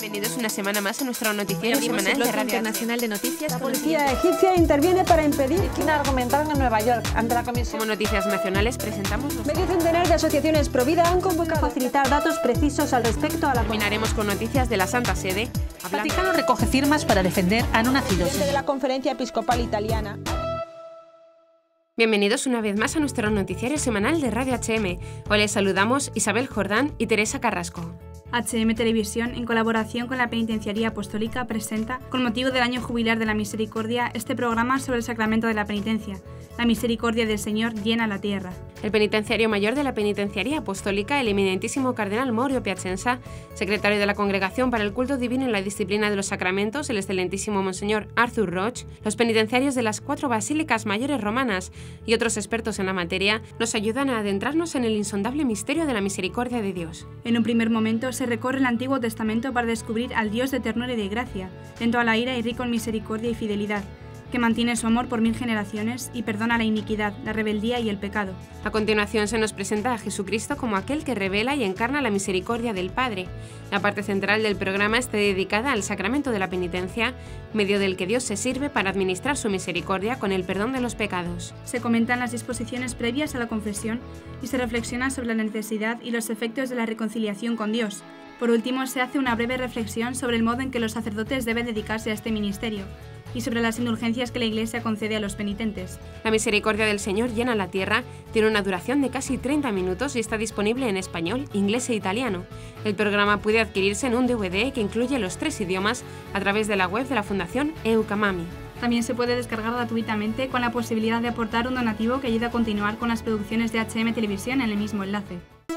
Bienvenidos una semana más a nuestro noticiero semanal de Radio Internacional de Noticias. La policía egipcia interviene para impedir China argumentar en Nueva York ante la Comisión. Como noticias nacionales presentamos Medio centenar de asociaciones pro vida han convocado a facilitar datos precisos al respecto a la Terminaremos con noticias de la Santa Sede. El Vaticano recoge firmas para defender a no nacidos. de la Conferencia Episcopal Italiana. Bienvenidos una vez más a nuestro noticiario semanal de Radio HM. Hoy les saludamos Isabel Jordán y Teresa Carrasco. HM Televisión, en colaboración con la Penitenciaría Apostólica, presenta, con motivo del año jubilar de la Misericordia, este programa sobre el sacramento de la penitencia. La misericordia del Señor llena la tierra. El penitenciario mayor de la Penitenciaría Apostólica, el eminentísimo cardenal Morio Piacenza, secretario de la Congregación para el Culto Divino en la Disciplina de los Sacramentos, el excelentísimo Monseñor Arthur Roche, los penitenciarios de las 4 basílicas mayores romanas y otros expertos en la materia, nos ayudan a adentrarnos en el insondable misterio de la misericordia de Dios. En un primer momento se recorre el Antiguo Testamento para descubrir al Dios de ternura y de gracia, lento a la ira y rico en misericordia y fidelidad, que mantiene su amor por 1000 generaciones y perdona la iniquidad, la rebeldía y el pecado. A continuación se nos presenta a Jesucristo como aquel que revela y encarna la misericordia del Padre. La parte central del programa está dedicada al sacramento de la penitencia, medio del que Dios se sirve para administrar su misericordia con el perdón de los pecados. Se comentan las disposiciones previas a la confesión y se reflexiona sobre la necesidad y los efectos de la reconciliación con Dios. Por último, se hace una breve reflexión sobre el modo en que los sacerdotes deben dedicarse a este ministerio y sobre las indulgencias que la Iglesia concede a los penitentes. La misericordia del Señor llena la tierra, tiene una duración de casi 30 minutos y está disponible en español, inglés e italiano. El programa puede adquirirse en un DVD que incluye los 3 idiomas a través de la web de la Fundación Eucamami. También se puede descargar gratuitamente con la posibilidad de aportar un donativo que ayude a continuar con las producciones de HM Televisión en el mismo enlace.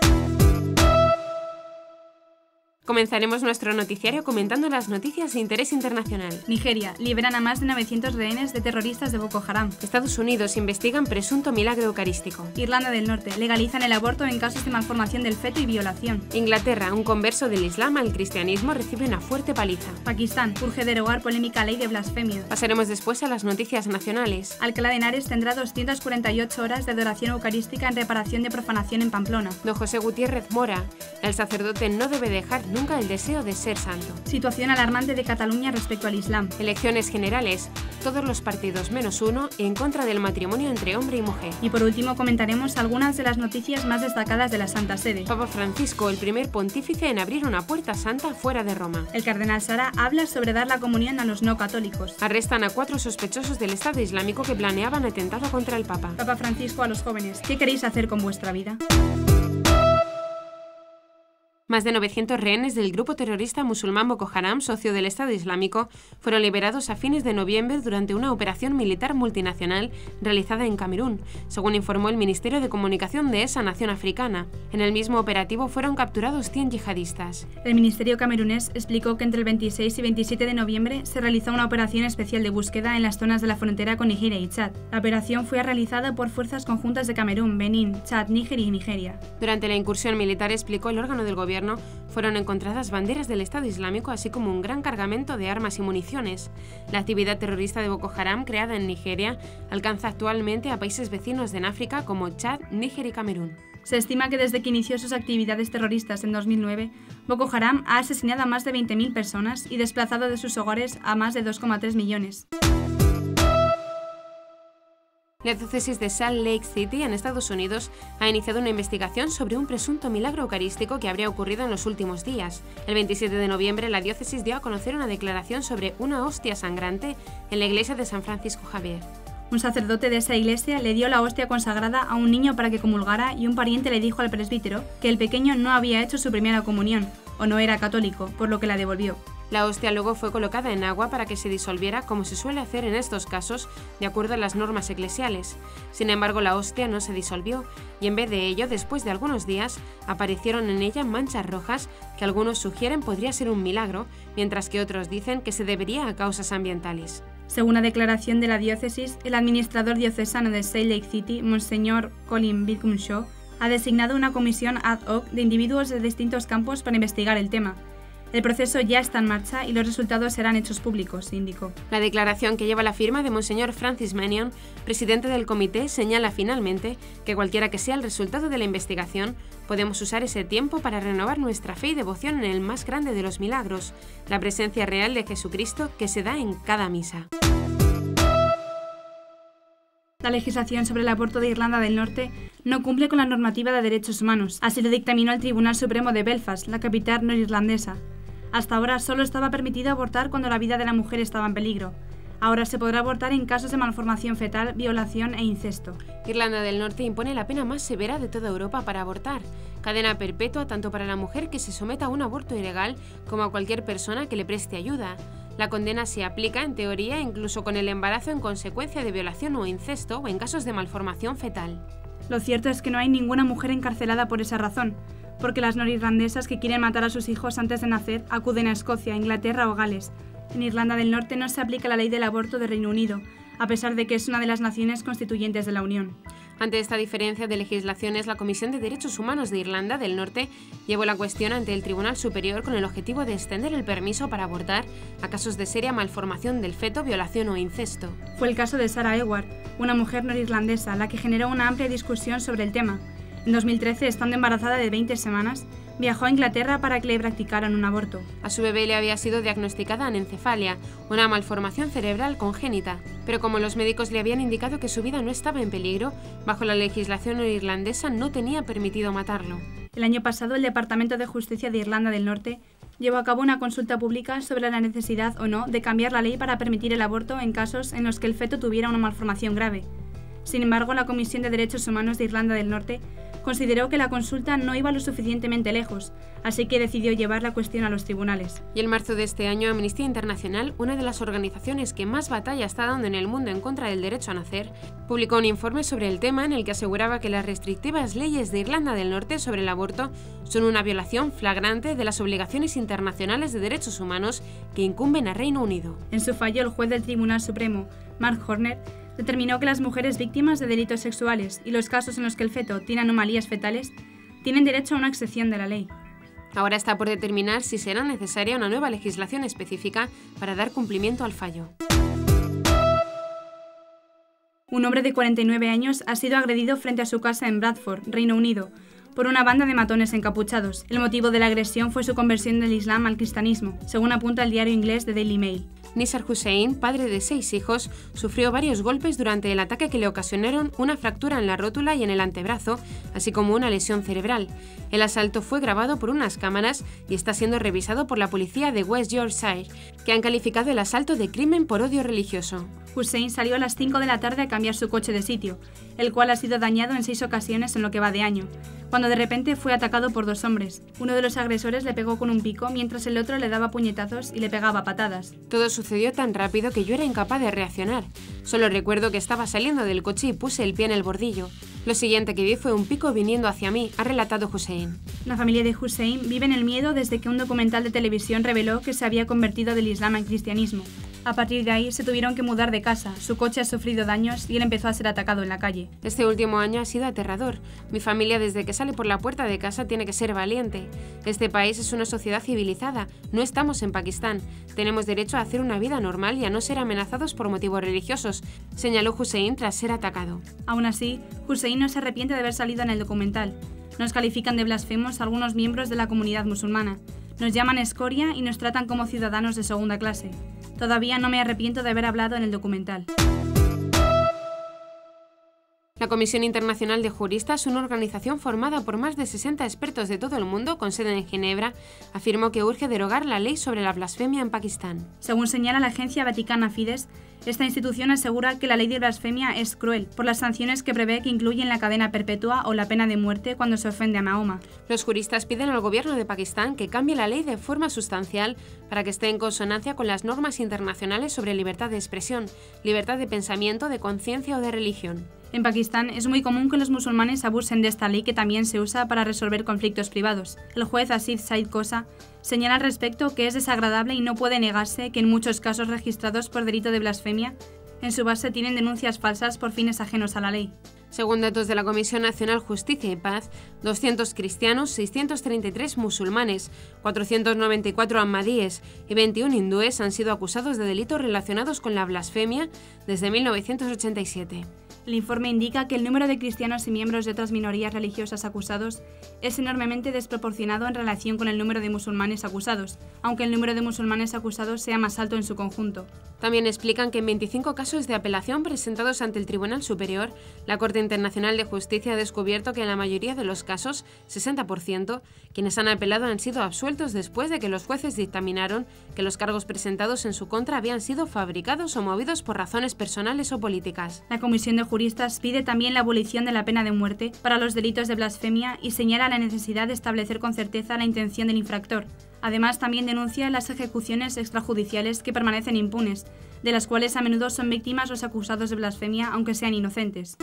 Comenzaremos nuestro noticiario comentando las noticias de interés internacional. Nigeria. Liberan a más de 900 rehenes de terroristas de Boko Haram. Estados Unidos investigan presunto milagro eucarístico. Irlanda del Norte. Legalizan el aborto en casos de malformación del feto y violación. Inglaterra. Un converso del Islam al cristianismo recibe una fuerte paliza. Pakistán. Urge derogar polémica ley de blasfemia. Pasaremos después a las noticias nacionales. Alcalá de Henares tendrá 248 horas de adoración eucarística en reparación de profanación en Pamplona. Don José Gutiérrez Mora. El sacerdote no debe dejar nunca el deseo de ser santo. Situación alarmante de Cataluña respecto al Islam. Elecciones generales. Todos los partidos menos uno en contra del matrimonio entre hombre y mujer. Y por último comentaremos algunas de las noticias más destacadas de la Santa Sede. Papa Francisco, el primer pontífice en abrir una puerta santa fuera de Roma. El cardenal Sara habla sobre dar la comunión a los no católicos. Arrestan a 4 sospechosos del Estado Islámico que planeaban atentado contra el Papa. Papa Francisco a los jóvenes: ¿qué queréis hacer con vuestra vida? Más de 900 rehenes del grupo terrorista musulmán Boko Haram, socio del Estado Islámico, fueron liberados a fines de noviembre durante una operación militar multinacional realizada en Camerún, según informó el Ministerio de Comunicación de esa nación africana. En el mismo operativo fueron capturados 100 yihadistas. El Ministerio camerunés explicó que entre el 26 y 27 de noviembre se realizó una operación especial de búsqueda en las zonas de la frontera con Nigeria y Chad. La operación fue realizada por fuerzas conjuntas de Camerún, Benín, Chad, Níger y Nigeria. Durante la incursión militar, explicó el órgano del gobierno, fueron encontradas banderas del Estado Islámico, así como un gran cargamento de armas y municiones. La actividad terrorista de Boko Haram, creada en Nigeria, alcanza actualmente a países vecinos en África como Chad, Níger y Camerún. Se estima que desde que inició sus actividades terroristas en 2009, Boko Haram ha asesinado a más de 20.000 personas y desplazado de sus hogares a más de 2,3 millones. La diócesis de Salt Lake City, en Estados Unidos, ha iniciado una investigación sobre un presunto milagro eucarístico que habría ocurrido en los últimos días. El 27 de noviembre, la diócesis dio a conocer una declaración sobre una hostia sangrante en la iglesia de San Francisco Javier. Un sacerdote de esa iglesia le dio la hostia consagrada a un niño para que comulgara y un pariente le dijo al presbítero que el pequeño no había hecho su primera comunión, o no era católico, por lo que la devolvió. La hostia luego fue colocada en agua para que se disolviera, como se suele hacer en estos casos, de acuerdo a las normas eclesiales. Sin embargo, la hostia no se disolvió y en vez de ello, después de algunos días, aparecieron en ella manchas rojas que algunos sugieren podría ser un milagro, mientras que otros dicen que se debería a causas ambientales. Según la declaración de la diócesis, el administrador diocesano de Salt Lake City, Monseñor Colin Bickumshaw, ha designado una comisión ad hoc de individuos de distintos campos para investigar el tema. El proceso ya está en marcha y los resultados serán hechos públicos, indicó. La declaración que lleva la firma de Monseñor Francis Mannion, presidente del comité, señala finalmente que cualquiera que sea el resultado de la investigación, podemos usar ese tiempo para renovar nuestra fe y devoción en el más grande de los milagros, la presencia real de Jesucristo que se da en cada misa. La legislación sobre el aborto de Irlanda del Norte no cumple con la normativa de derechos humanos, así lo dictaminó el Tribunal Supremo de Belfast, la capital norirlandesa. Hasta ahora solo estaba permitido abortar cuando la vida de la mujer estaba en peligro. Ahora se podrá abortar en casos de malformación fetal, violación e incesto. Irlanda del Norte impone la pena más severa de toda Europa para abortar. Cadena perpetua tanto para la mujer que se someta a un aborto ilegal como a cualquier persona que le preste ayuda. La condena se aplica, en teoría, incluso con el embarazo en consecuencia de violación o incesto o en casos de malformación fetal. Lo cierto es que no hay ninguna mujer encarcelada por esa razón, porque las norirlandesas que quieren matar a sus hijos antes de nacer acuden a Escocia, Inglaterra o Gales. En Irlanda del Norte no se aplica la ley del aborto de Reino Unido, a pesar de que es una de las naciones constituyentes de la Unión. Ante esta diferencia de legislaciones, la Comisión de Derechos Humanos de Irlanda del Norte llevó la cuestión ante el Tribunal Superior con el objetivo de extender el permiso para abortar a casos de seria malformación del feto, violación o incesto. Fue el caso de Sarah Ewart, una mujer norirlandesa, la que generó una amplia discusión sobre el tema. En 2013, estando embarazada de 20 semanas, viajó a Inglaterra para que le practicaran un aborto. A su bebé le había sido diagnosticada anencefalia, una malformación cerebral congénita, pero como los médicos le habían indicado que su vida no estaba en peligro, bajo la legislación irlandesa no tenía permitido matarlo. El año pasado, el Departamento de Justicia de Irlanda del Norte llevó a cabo una consulta pública sobre la necesidad o no de cambiar la ley para permitir el aborto en casos en los que el feto tuviera una malformación grave. Sin embargo, la Comisión de Derechos Humanos de Irlanda del Norte consideró que la consulta no iba lo suficientemente lejos, así que decidió llevar la cuestión a los tribunales. Y en marzo de este año, Amnistía Internacional, una de las organizaciones que más batalla está dando en el mundo en contra del derecho a nacer, publicó un informe sobre el tema en el que aseguraba que las restrictivas leyes de Irlanda del Norte sobre el aborto son una violación flagrante de las obligaciones internacionales de derechos humanos que incumben a Reino Unido. En su fallo, el juez del Tribunal Supremo, Mark Horner, determinó que las mujeres víctimas de delitos sexuales y los casos en los que el feto tiene anomalías fetales tienen derecho a una excepción de la ley. Ahora está por determinar si será necesaria una nueva legislación específica para dar cumplimiento al fallo. Un hombre de 49 años ha sido agredido frente a su casa en Bradford, Reino Unido, por una banda de matones encapuchados. El motivo de la agresión fue su conversión del Islam al cristianismo, según apunta el diario inglés The Daily Mail. Nisar Hussein, padre de 6 hijos, sufrió varios golpes durante el ataque que le ocasionaron una fractura en la rótula y en el antebrazo, así como una lesión cerebral. El asalto fue grabado por unas cámaras y está siendo revisado por la policía de West Yorkshire, que han calificado el asalto de crimen por odio religioso. Hussein salió a las 5 de la tarde a cambiar su coche de sitio, el cual ha sido dañado en 6 ocasiones en lo que va de año, cuando de repente fue atacado por 2 hombres. Uno de los agresores le pegó con un pico, mientras el otro le daba puñetazos y le pegaba patadas. Todo sucedió tan rápido que yo era incapaz de reaccionar. Solo recuerdo que estaba saliendo del coche y puse el pie en el bordillo. Lo siguiente que vi fue un pico viniendo hacia mí, ha relatado Hussein. La familia de Hussein vive en el miedo desde que un documental de televisión reveló que se había convertido del Islam al cristianismo. A partir de ahí se tuvieron que mudar de casa, su coche ha sufrido daños y él empezó a ser atacado en la calle. Este último año ha sido aterrador. Mi familia desde que sale por la puerta de casa tiene que ser valiente. Este país es una sociedad civilizada, no estamos en Pakistán. Tenemos derecho a hacer una vida normal y a no ser amenazados por motivos religiosos, señaló Hussein tras ser atacado. Aún así, Hussein no se arrepiente de haber salido en el documental. Nos califican de blasfemos algunos miembros de la comunidad musulmana. Nos llaman escoria y nos tratan como ciudadanos de segunda clase. Todavía no me arrepiento de haber hablado en el documental. La Comisión Internacional de Juristas, una organización formada por más de 60 expertos de todo el mundo con sede en Ginebra, afirmó que urge derogar la ley sobre la blasfemia en Pakistán. Según señala la agencia vaticana Fides, esta institución asegura que la ley de blasfemia es cruel por las sanciones que prevé, que incluyen la cadena perpetua o la pena de muerte cuando se ofende a Mahoma. Los juristas piden al gobierno de Pakistán que cambie la ley de forma sustancial para que esté en consonancia con las normas internacionales sobre libertad de expresión, libertad de pensamiento, de conciencia o de religión. En Pakistán es muy común que los musulmanes abusen de esta ley, que también se usa para resolver conflictos privados. El juez Asif Said Khosa señala al respecto que es desagradable y no puede negarse que en muchos casos registrados por delito de blasfemia, en su base tienen denuncias falsas por fines ajenos a la ley. Según datos de la Comisión Nacional Justicia y Paz, 200 cristianos, 633 musulmanes, 494 ahmadíes y 21 hindúes han sido acusados de delitos relacionados con la blasfemia desde 1987. El informe indica que el número de cristianos y miembros de otras minorías religiosas acusados es enormemente desproporcionado en relación con el número de musulmanes acusados, aunque el número de musulmanes acusados sea más alto en su conjunto. También explican que en 25 casos de apelación presentados ante el Tribunal Superior, la Corte Internacional de Justicia ha descubierto que en la mayoría de los casos, 60%, quienes han apelado han sido absueltos después de que los jueces dictaminaron que los cargos presentados en su contra habían sido fabricados o movidos por razones personales o políticas. La Comisión de Juristas pide también la abolición de la pena de muerte para los delitos de blasfemia y señala la necesidad de establecer con certeza la intención del infractor. Además, también denuncia las ejecuciones extrajudiciales que permanecen impunes, de las cuales a menudo son víctimas los acusados de blasfemia, aunque sean inocentes.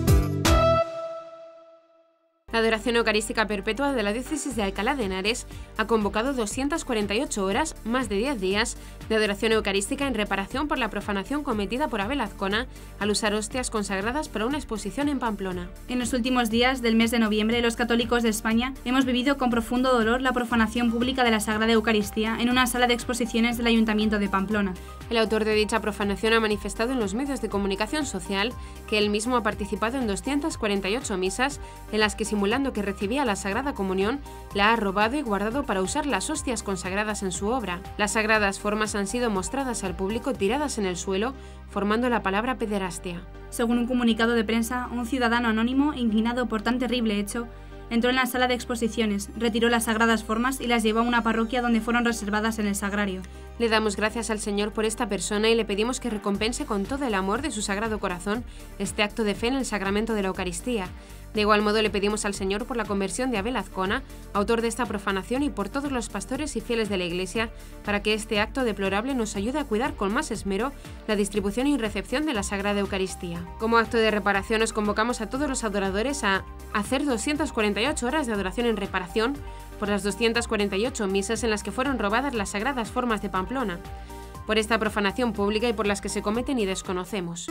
La adoración eucarística perpetua de la diócesis de Alcalá de Henares ha convocado 248 horas, más de 10 días, de adoración eucarística en reparación por la profanación cometida por Abel Azcona al usar hostias consagradas para una exposición en Pamplona. En los últimos días del mes de noviembre, los católicos de España hemos vivido con profundo dolor la profanación pública de la Sagrada Eucaristía en una sala de exposiciones del Ayuntamiento de Pamplona. El autor de dicha profanación ha manifestado en los medios de comunicación social que él mismo ha participado en 248 misas en las que, simulando que recibía la Sagrada Comunión, la ha robado y guardado para usar las hostias consagradas en su obra. Las sagradas formas han sido mostradas al público tiradas en el suelo, formando la palabra pederastia. Según un comunicado de prensa, un ciudadano anónimo, indignado por tan terrible hecho, entró en la sala de exposiciones, retiró las sagradas formas y las llevó a una parroquia donde fueron reservadas en el sagrario. Le damos gracias al Señor por esta persona y le pedimos que recompense con todo el amor de su Sagrado Corazón este acto de fe en el sacramento de la Eucaristía. De igual modo le pedimos al Señor por la conversión de Abel Azcona, autor de esta profanación, y por todos los pastores y fieles de la Iglesia, para que este acto deplorable nos ayude a cuidar con más esmero la distribución y recepción de la Sagrada Eucaristía. Como acto de reparación os convocamos a todos los adoradores a hacer 248 horas de adoración en reparación por las 248 misas en las que fueron robadas las sagradas formas de Pamplona, por esta profanación pública y por las que se cometen y desconocemos.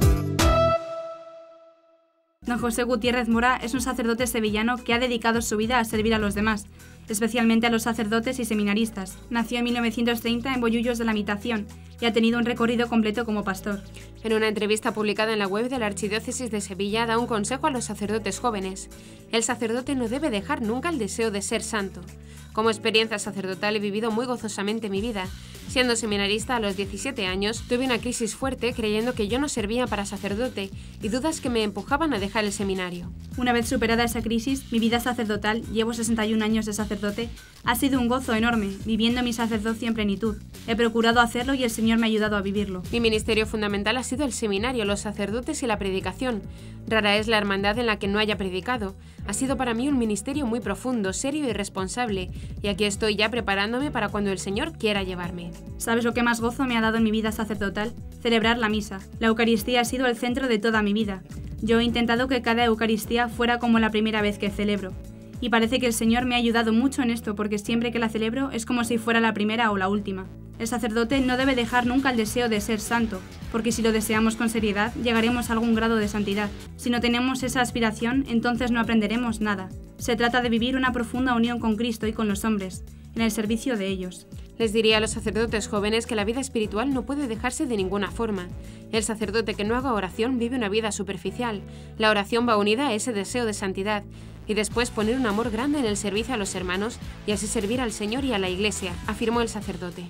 Don José Gutiérrez Mora es un sacerdote sevillano que ha dedicado su vida a servir a los demás, especialmente a los sacerdotes y seminaristas. Nació en 1930 en Bollullos de la Mitación y ha tenido un recorrido completo como pastor. En una entrevista publicada en la web de la Archidiócesis de Sevilla da un consejo a los sacerdotes jóvenes. El sacerdote no debe dejar nunca el deseo de ser santo. Como experiencia sacerdotal he vivido muy gozosamente mi vida. Siendo seminarista a los 17 años, tuve una crisis fuerte creyendo que yo no servía para sacerdote y dudas que me empujaban a dejar el seminario. Una vez superada esa crisis, mi vida sacerdotal, llevo 61 años de sacerdote, ha sido un gozo enorme, viviendo mi sacerdocio en plenitud. He procurado hacerlo y el Señor me ha ayudado a vivirlo. Mi ministerio fundamental ha sido el seminario, los sacerdotes y la predicación. Rara es la hermandad en la que no haya predicado. Ha sido para mí un ministerio muy profundo, serio y responsable, y aquí estoy ya preparándome para cuando el Señor quiera llevarme. ¿Sabes lo que más gozo me ha dado en mi vida sacerdotal? Celebrar la misa. La Eucaristía ha sido el centro de toda mi vida. Yo he intentado que cada Eucaristía fuera como la primera vez que celebro. Y parece que el Señor me ha ayudado mucho en esto porque siempre que la celebro es como si fuera la primera o la última. El sacerdote no debe dejar nunca el deseo de ser santo, porque si lo deseamos con seriedad, llegaremos a algún grado de santidad. Si no tenemos esa aspiración, entonces no aprenderemos nada. Se trata de vivir una profunda unión con Cristo y con los hombres, en el servicio de ellos. Les diría a los sacerdotes jóvenes que la vida espiritual no puede dejarse de ninguna forma. El sacerdote que no haga oración vive una vida superficial. La oración va unida a ese deseo de santidad, y después poner un amor grande en el servicio a los hermanos y así servir al Señor y a la Iglesia, afirmó el sacerdote.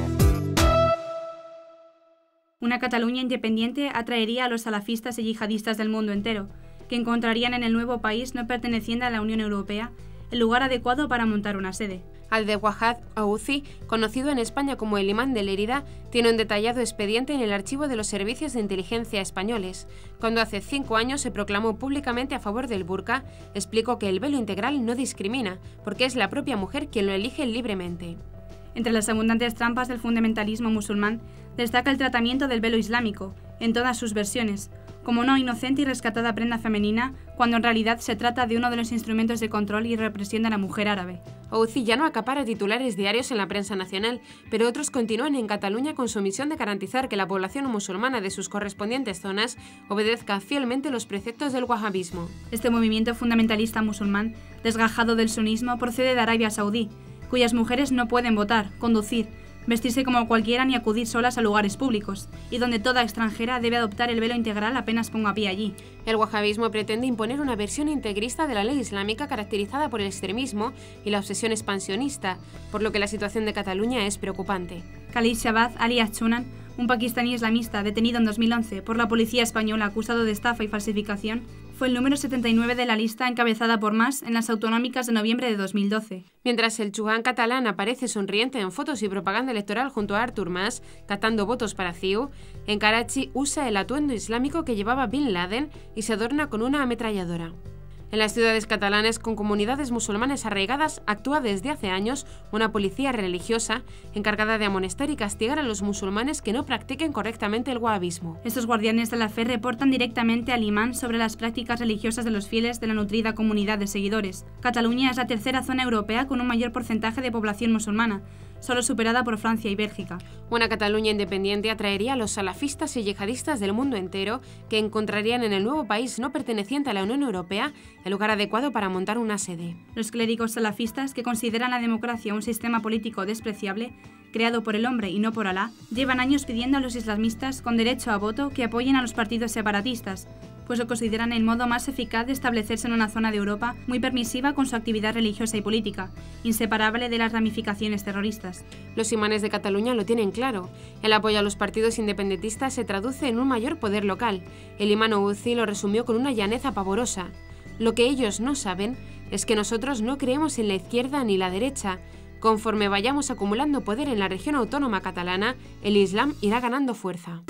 Una Cataluña independiente atraería a los salafistas y yihadistas del mundo entero, que encontrarían en el nuevo país no perteneciente a la Unión Europea el lugar adecuado para montar una sede. Abdelwahab Aouzi, conocido en España como el imán de Lérida, tiene un detallado expediente en el archivo de los servicios de inteligencia españoles. Cuando hace 5 años se proclamó públicamente a favor del burka, explicó que el velo integral no discrimina, porque es la propia mujer quien lo elige libremente. Entre las abundantes trampas del fundamentalismo musulmán, destaca el tratamiento del velo islámico, en todas sus versiones, como una inocente y rescatada prenda femenina, cuando en realidad se trata de uno de los instrumentos de control y represión de la mujer árabe. Ouzi ya no acapara titulares diarios en la prensa nacional, pero otros continúan en Cataluña con su misión de garantizar que la población musulmana de sus correspondientes zonas obedezca fielmente los preceptos del wahabismo. Este movimiento fundamentalista musulmán, desgajado del sunismo, procede de Arabia Saudí, cuyas mujeres no pueden votar, conducir, vestirse como cualquiera ni acudir solas a lugares públicos, y donde toda extranjera debe adoptar el velo integral apenas ponga pie allí. El wahabismo pretende imponer una versión integrista de la ley islámica caracterizada por el extremismo y la obsesión expansionista, por lo que la situación de Cataluña es preocupante. Khalid Shabazz Ali Achunan, un pakistaní islamista detenido en 2011 por la policía española acusado de estafa y falsificación, fue el número 79 de la lista encabezada por Mas en las autonómicas de noviembre de 2012. Mientras el chugán catalán aparece sonriente en fotos y propaganda electoral junto a Artur Mas, captando votos para CiU, en Karachi usa el atuendo islámico que llevaba Bin Laden y se adorna con una ametralladora. En las ciudades catalanas con comunidades musulmanes arraigadas actúa desde hace años una policía religiosa encargada de amonestar y castigar a los musulmanes que no practiquen correctamente el wahabismo. Estos guardianes de la fe reportan directamente al imán sobre las prácticas religiosas de los fieles de la nutrida comunidad de seguidores. Cataluña es la tercera zona europea con un mayor porcentaje de población musulmana, solo superada por Francia y Bélgica. Una Cataluña independiente atraería a los salafistas y yihadistas del mundo entero, que encontrarían en el nuevo país no perteneciente a la Unión Europea el lugar adecuado para montar una sede. Los clérigos salafistas, que consideran la democracia un sistema político despreciable, creado por el hombre y no por Alá, llevan años pidiendo a los islamistas con derecho a voto que apoyen a los partidos separatistas, pues lo consideran el modo más eficaz de establecerse en una zona de Europa muy permisiva con su actividad religiosa y política, inseparable de las ramificaciones terroristas. Los imanes de Cataluña lo tienen claro. El apoyo a los partidos independentistas se traduce en un mayor poder local. El imán Ouzi lo resumió con una llaneza pavorosa. Lo que ellos no saben es que nosotros no creemos en la izquierda ni la derecha. Conforme vayamos acumulando poder en la región autónoma catalana, el Islam irá ganando fuerza.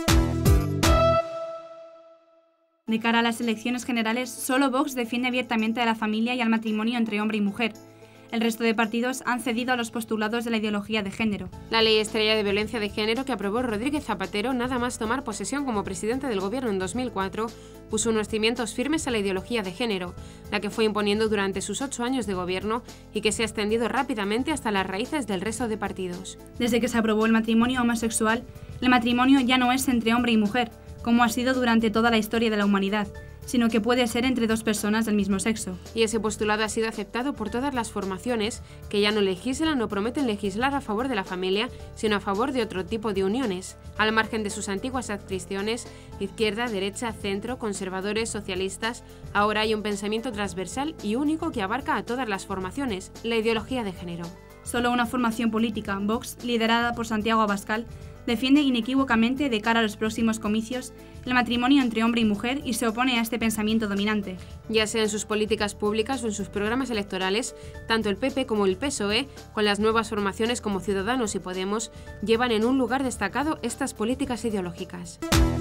De cara a las elecciones generales, solo Vox defiende abiertamente a la familia y al matrimonio entre hombre y mujer. El resto de partidos han cedido a los postulados de la ideología de género. La ley estrella de violencia de género que aprobó Rodríguez Zapatero nada más tomar posesión como presidente del gobierno en 2004 puso unos cimientos firmes a la ideología de género, la que fue imponiendo durante sus 8 años de gobierno y que se ha extendido rápidamente hasta las raíces del resto de partidos. Desde que se aprobó el matrimonio homosexual, el matrimonio ya no es entre hombre y mujer, como ha sido durante toda la historia de la humanidad, sino que puede ser entre dos personas del mismo sexo. Y ese postulado ha sido aceptado por todas las formaciones que ya no legislan o prometen legislar a favor de la familia, sino a favor de otro tipo de uniones, al margen de sus antiguas adscripciones, izquierda, derecha, centro, conservadores, socialistas. Ahora hay un pensamiento transversal y único que abarca a todas las formaciones, la ideología de género. Solo una formación política, Vox, liderada por Santiago Abascal, defiende inequívocamente de cara a los próximos comicios el matrimonio entre hombre y mujer y se opone a este pensamiento dominante. Ya sea en sus políticas públicas o en sus programas electorales, tanto el PP como el PSOE, con las nuevas formaciones como Ciudadanos y Podemos, llevan en un lugar destacado estas políticas ideológicas.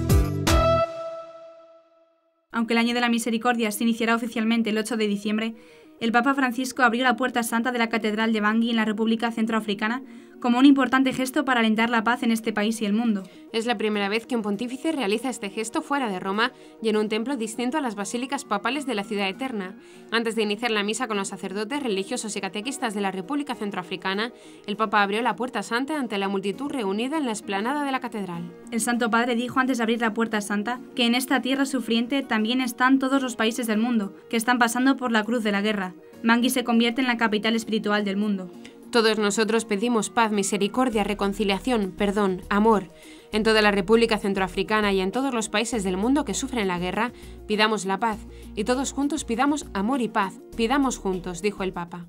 Aunque el Año de la Misericordia se iniciará oficialmente el 8 de diciembre, el Papa Francisco abrió la puerta santa de la Catedral de Bangui en la República Centroafricana como un importante gesto para alentar la paz en este país y el mundo. Es la primera vez que un pontífice realiza este gesto fuera de Roma y en un templo distinto a las basílicas papales de la Ciudad Eterna. Antes de iniciar la misa con los sacerdotes, religiosos y catequistas de la República Centroafricana, el Papa abrió la puerta santa ante la multitud reunida en la explanada de la catedral. El Santo Padre dijo antes de abrir la puerta santa que en esta tierra sufriente también están todos los países del mundo, que están pasando por la cruz de la guerra. Bangui se convierte en la capital espiritual del mundo. Todos nosotros pedimos paz, misericordia, reconciliación, perdón, amor. En toda la República Centroafricana y en todos los países del mundo que sufren la guerra, pidamos la paz. Y todos juntos pidamos amor y paz. Pidamos juntos, dijo el Papa.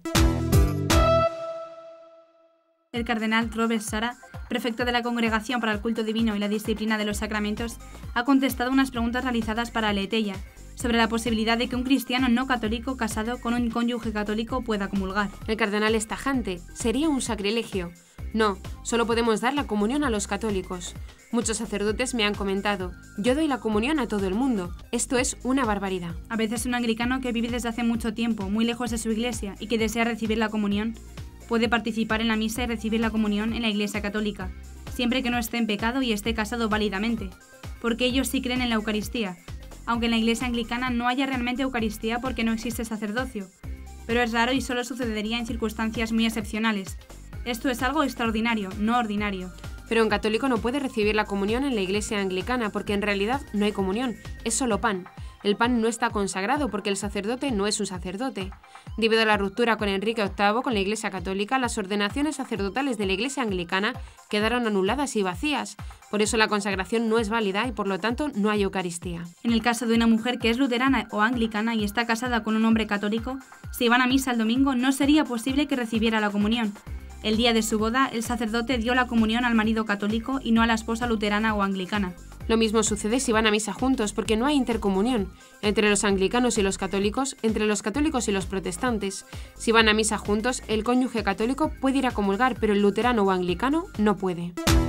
El cardenal Robert Sarah, prefecto de la Congregación para el Culto Divino y la Disciplina de los Sacramentos, ha contestado unas preguntas realizadas para Aleteia sobre la posibilidad de que un cristiano no católico casado con un cónyuge católico pueda comulgar. El cardenal es tajante. Sería un sacrilegio. No, solo podemos dar la comunión a los católicos. Muchos sacerdotes me han comentado, yo doy la comunión a todo el mundo. Esto es una barbaridad. A veces un anglicano que vive desde hace mucho tiempo, muy lejos de su iglesia y que desea recibir la comunión, puede participar en la misa y recibir la comunión en la Iglesia Católica, siempre que no esté en pecado y esté casado válidamente, porque ellos sí creen en la Eucaristía, aunque en la Iglesia Anglicana no haya realmente Eucaristía porque no existe sacerdocio. pero es raro y solo sucedería en circunstancias muy excepcionales. Esto es algo extraordinario, no ordinario. Pero un católico no puede recibir la comunión en la iglesia anglicana porque en realidad no hay comunión, es solo pan. El pan no está consagrado porque el sacerdote no es un sacerdote. Debido a la ruptura con Enrique VIII con la Iglesia Católica, las ordenaciones sacerdotales de la Iglesia anglicana quedaron anuladas y vacías. Por eso la consagración no es válida y por lo tanto no hay Eucaristía. En el caso de una mujer que es luterana o anglicana y está casada con un hombre católico, si van a misa el domingo no sería posible que recibiera la comunión. El día de su boda, el sacerdote dio la comunión al marido católico y no a la esposa luterana o anglicana. Lo mismo sucede si van a misa juntos, porque no hay intercomunión entre los anglicanos y los católicos, entre los católicos y los protestantes. Si van a misa juntos, el cónyuge católico puede ir a comulgar, pero el luterano o anglicano no puede.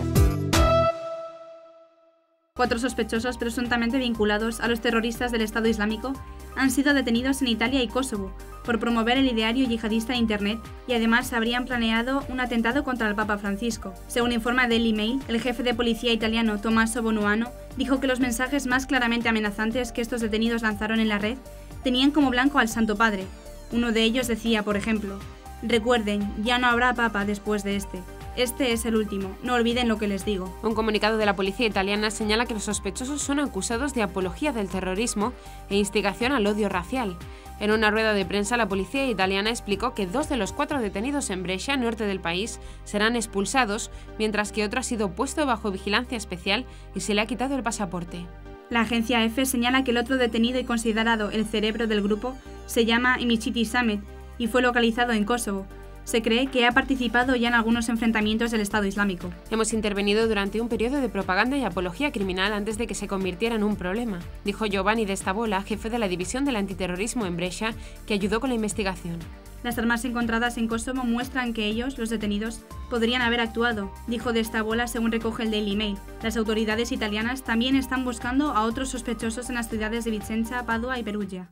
4 sospechosos presuntamente vinculados a los terroristas del Estado Islámico han sido detenidos en Italia y Kosovo por promover el ideario yihadista en Internet y además habrían planeado un atentado contra el Papa Francisco. Según informa Daily Mail, el jefe de policía italiano Tommaso Bonuano dijo que los mensajes más claramente amenazantes que estos detenidos lanzaron en la red tenían como blanco al Santo Padre. Uno de ellos decía, por ejemplo, «Recuerden, ya no habrá Papa después de este. Este es el último, no olviden lo que les digo». Un comunicado de la policía italiana señala que los sospechosos son acusados de apología del terrorismo e instigación al odio racial. En una rueda de prensa, la policía italiana explicó que 2 de los 4 detenidos en Brescia, norte del país, serán expulsados, mientras que otro ha sido puesto bajo vigilancia especial y se le ha quitado el pasaporte. La agencia EFE señala que el otro detenido y considerado el cerebro del grupo se llama Imichiti Samet y fue localizado en Kosovo. Se cree que ha participado ya en algunos enfrentamientos del Estado Islámico. Hemos intervenido durante un periodo de propaganda y apología criminal antes de que se convirtiera en un problema, dijo Giovanni De Stavola, jefe de la división del antiterrorismo en Brescia, que ayudó con la investigación. Las armas encontradas en Kosovo muestran que ellos, los detenidos, podrían haber actuado, dijo De Stavola según recoge el Daily Mail. Las autoridades italianas también están buscando a otros sospechosos en las ciudades de Vicenza, Padua y Perugia.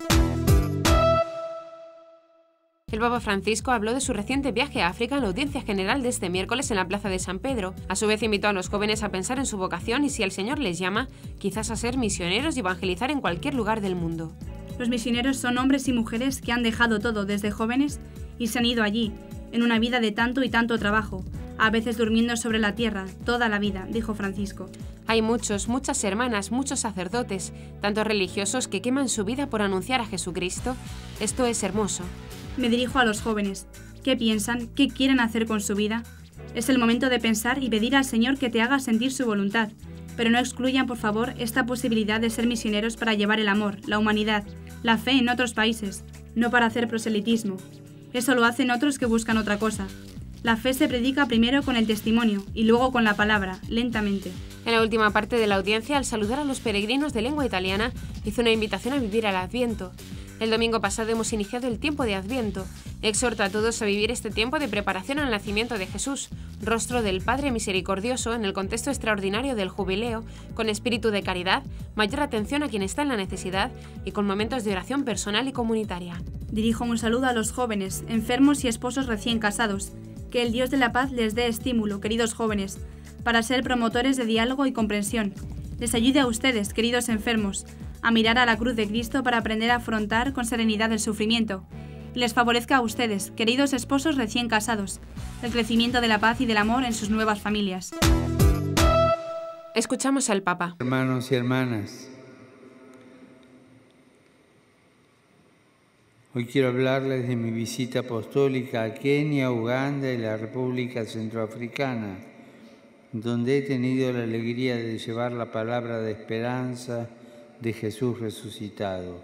El Papa Francisco habló de su reciente viaje a África en la audiencia general de este miércoles en la Plaza de San Pedro. A su vez invitó a los jóvenes a pensar en su vocación y si el Señor les llama, quizás a ser misioneros y evangelizar en cualquier lugar del mundo. Los misioneros son hombres y mujeres que han dejado todo desde jóvenes y se han ido allí, en una vida de tanto y tanto trabajo, a veces durmiendo sobre la tierra, toda la vida, dijo Francisco. Hay muchas hermanas, muchos sacerdotes, tantos religiosos que queman su vida por anunciar a Jesucristo. Esto es hermoso. Me dirijo a los jóvenes. ¿Qué piensan? ¿Qué quieren hacer con su vida? Es el momento de pensar y pedir al Señor que te haga sentir su voluntad, pero no excluyan, por favor, esta posibilidad de ser misioneros para llevar el amor, la humanidad, la fe en otros países, no para hacer proselitismo. Eso lo hacen otros que buscan otra cosa. La fe se predica primero con el testimonio y luego con la palabra, lentamente. En la última parte de la audiencia, al saludar a los peregrinos de lengua italiana, hizo una invitación a vivir al Adviento. El domingo pasado hemos iniciado el tiempo de Adviento. Exhorto a todos a vivir este tiempo de preparación al nacimiento de Jesús, rostro del Padre Misericordioso en el contexto extraordinario del jubileo, con espíritu de caridad, mayor atención a quien está en la necesidad y con momentos de oración personal y comunitaria. Dirijo un saludo a los jóvenes, enfermos y esposos recién casados. Que el Dios de la paz les dé estímulo, queridos jóvenes, para ser promotores de diálogo y comprensión. Les ayude a ustedes, queridos enfermos, a mirar a la cruz de Cristo para aprender a afrontar con serenidad el sufrimiento. Y les favorezca a ustedes, queridos esposos recién casados, el crecimiento de la paz y del amor en sus nuevas familias. Escuchamos al Papa. Hermanos y hermanas, hoy quiero hablarles de mi visita apostólica a Kenia, Uganda y la República Centroafricana, donde he tenido la alegría de llevar la palabra de esperanza de Jesús resucitado.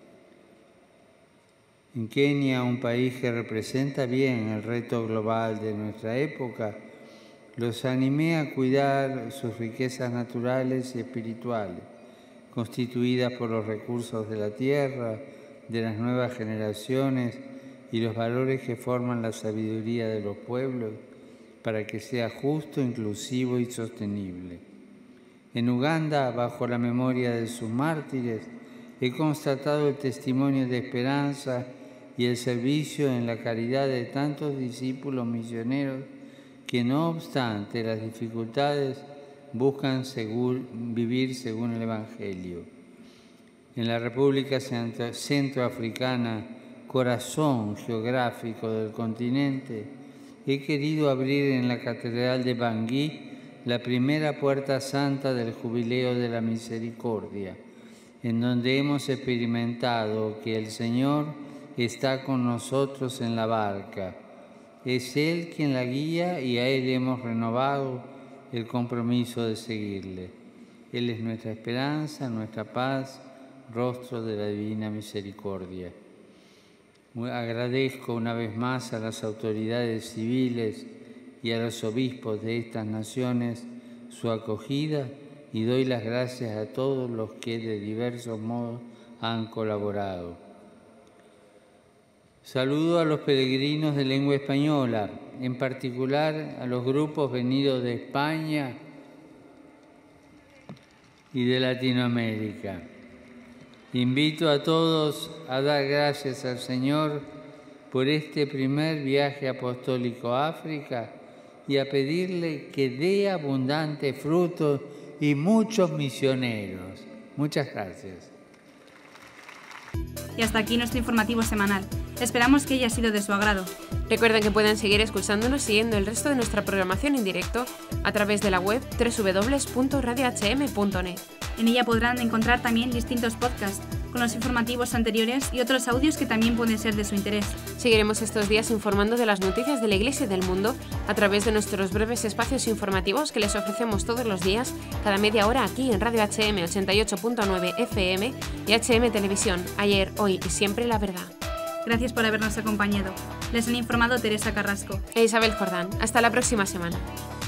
En Kenia, un país que representa bien el reto global de nuestra época, los animé a cuidar sus riquezas naturales y espirituales, constituidas por los recursos de la tierra, de las nuevas generaciones y los valores que forman la sabiduría de los pueblos, para que sea justo, inclusivo y sostenible. En Uganda, bajo la memoria de sus mártires, he constatado el testimonio de esperanza y el servicio en la caridad de tantos discípulos misioneros que, no obstante las dificultades, buscan vivir según el Evangelio. En la República Centroafricana, corazón geográfico del continente, he querido abrir en la Catedral de Bangui la primera puerta santa del Jubileo de la Misericordia, en donde hemos experimentado que el Señor está con nosotros en la barca. Es Él quien la guía y a Él hemos renovado el compromiso de seguirle. Él es nuestra esperanza, nuestra paz, rostro de la divina misericordia. Agradezco una vez más a las autoridades civiles y a los obispos de estas naciones su acogida y doy las gracias a todos los que de diversos modos han colaborado. Saludo a los peregrinos de lengua española, en particular a los grupos venidos de España y de Latinoamérica. Invito a todos a dar gracias al Señor por este primer viaje apostólico a África y a pedirle que dé abundante fruto y muchos misioneros. Muchas gracias. Y hasta aquí nuestro informativo semanal. Esperamos que haya sido de su agrado. Recuerden que pueden seguir escuchándonos siguiendo el resto de nuestra programación en directo a través de la web www.radiohm.net. En ella podrán encontrar también distintos podcasts con los informativos anteriores y otros audios que también pueden ser de su interés. Seguiremos estos días informando de las noticias de la Iglesia y del mundo a través de nuestros breves espacios informativos que les ofrecemos todos los días, cada media hora aquí en Radio HM 88.9 FM y HM Televisión, ayer, hoy y siempre la verdad. Gracias por habernos acompañado. Les han informado Teresa Carrasco e Isabel Jordán. Hasta la próxima semana.